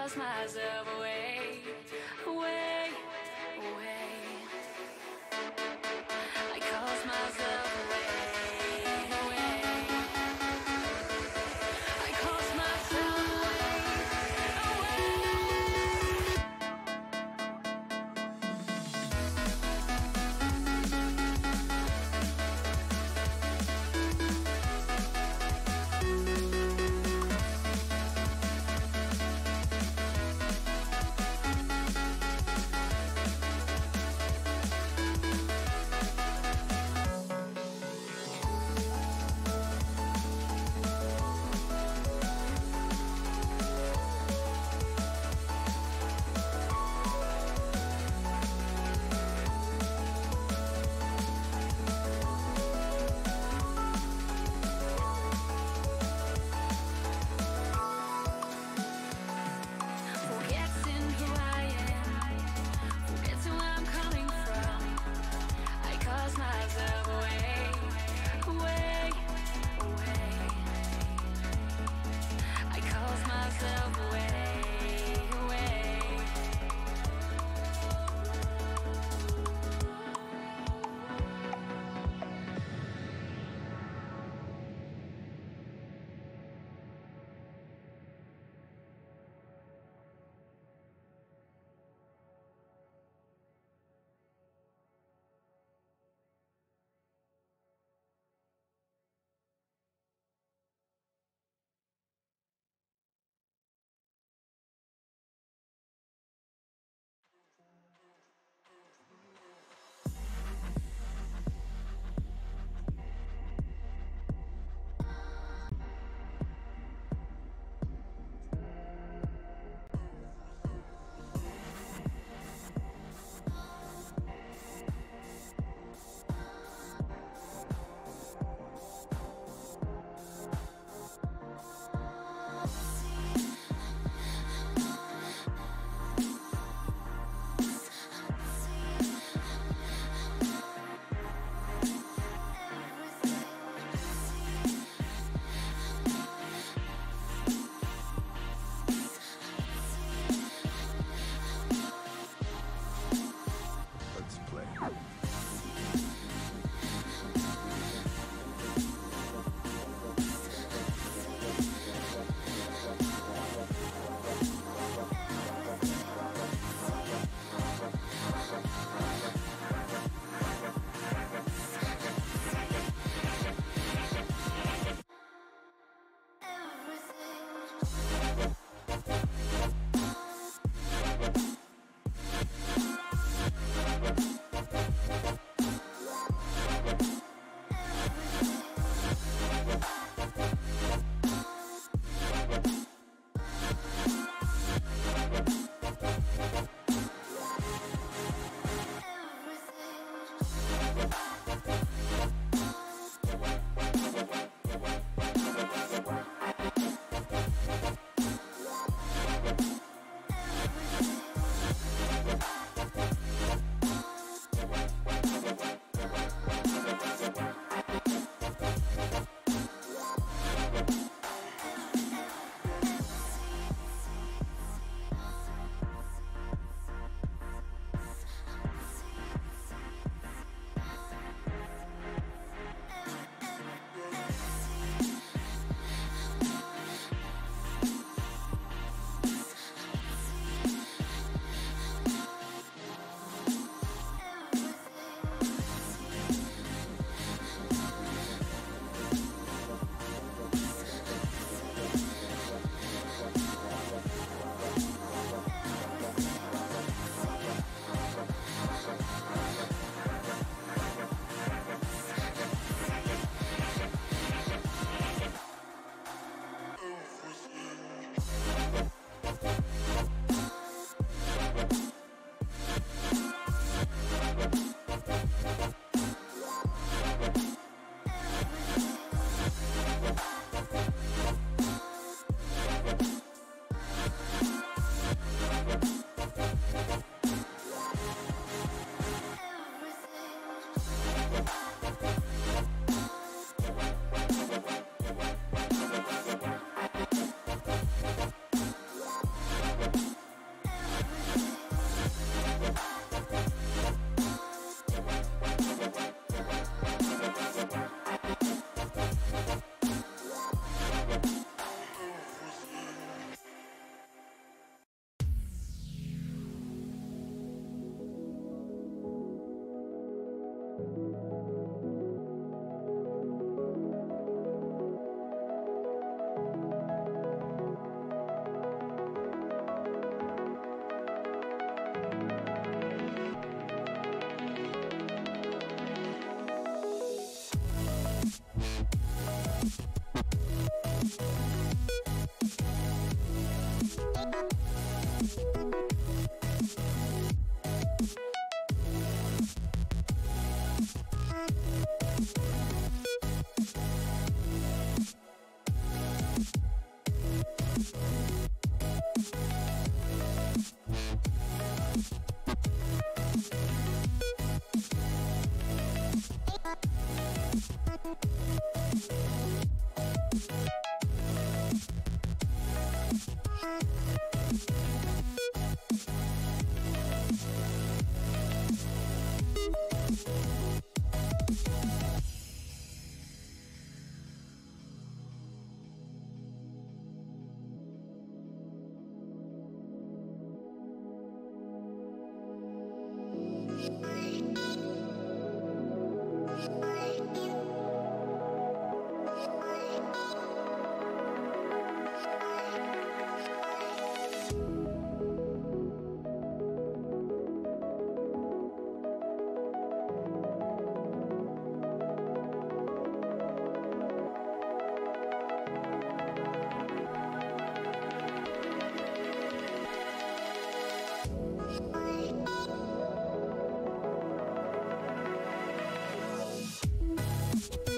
caused myself away, away, away. I caused myself away, away. I caused myself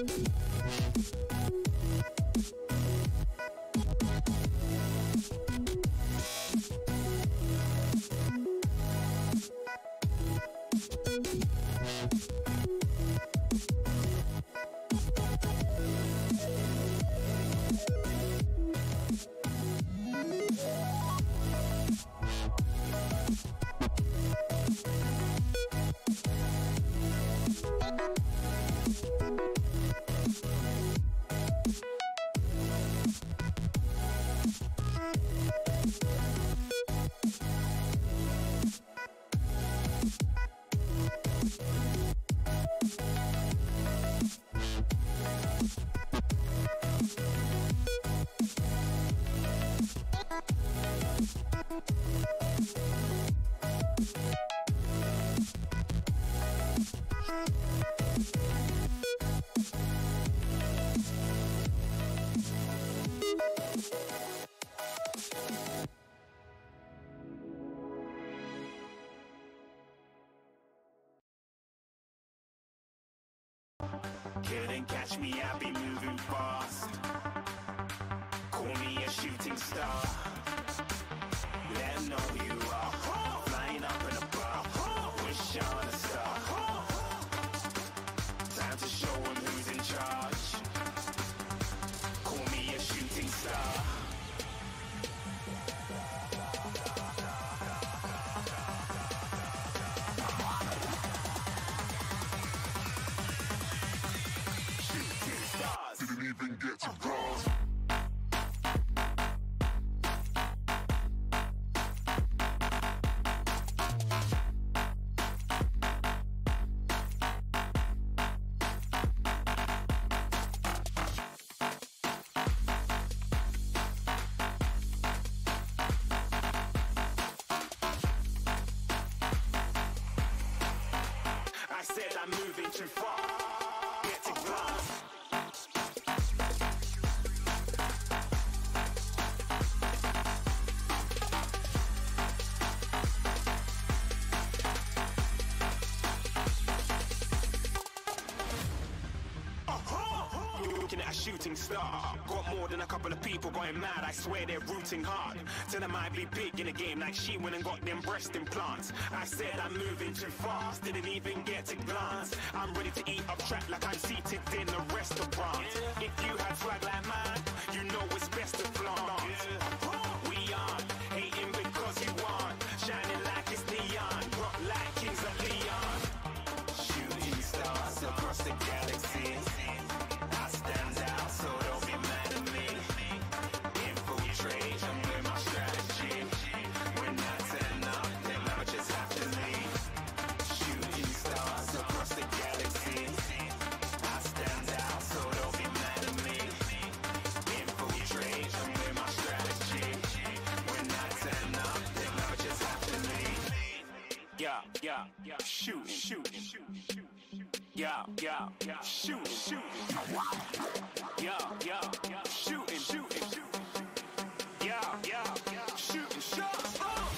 Couldn't catch me, I be moving fast. Call me a shooting star. Let 'em know who you are. Flying up in a bar. Wish on a star. Time to show 'em who's in charge. Call me a shooting star. Didn't even get to cross. I said I'm moving too far. Get to glass. Looking at a shooting star. Got more than a couple of people going mad. I swear they're rooting hard. Tell them I'd be big in the game like she went and got them breast implants. I said I'm moving too fast. Didn't even get to glance. I'm ready to eat up track like I'm seated in a restaurant. If you had swag like mine, you know it's best to flaunt. We aren't hating because you aren't. Shining like it's neon. Rock like kings of Leon. Shooting stars across the galaxy. I stand out, so don't be mad at me. Infiltrate, I'm with my strategy. When I turn up, then I just have to leave. Shooting stars across the galaxy. I stand out, so don't be mad at me. Infiltrate, I'm with my strategy. When I turn up, then I just have to leave. Yeah, shooting. Yeah, shooting. Yeah, shooting. Yeah, shooting shots.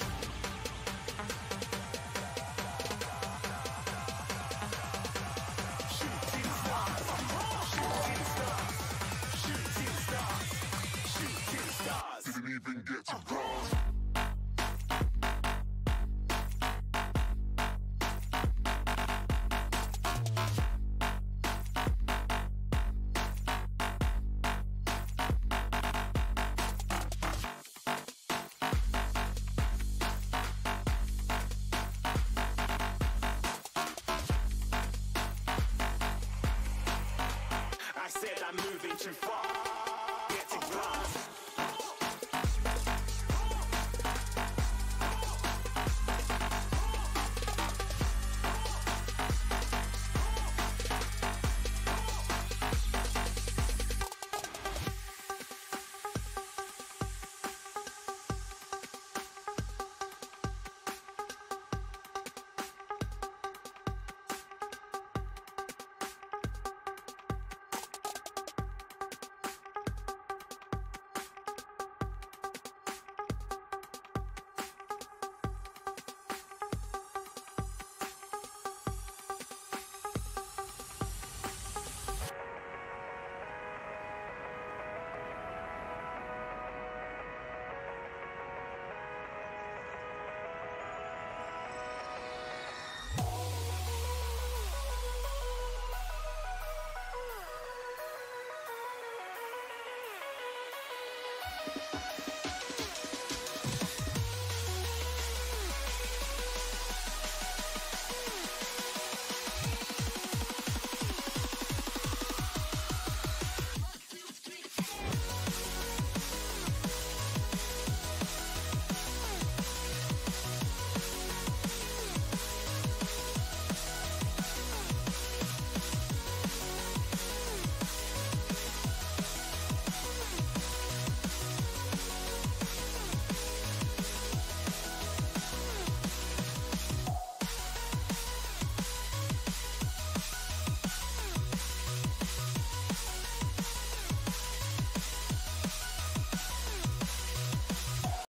Shooting stars. Didn't even get to cross. I said I'm moving too far.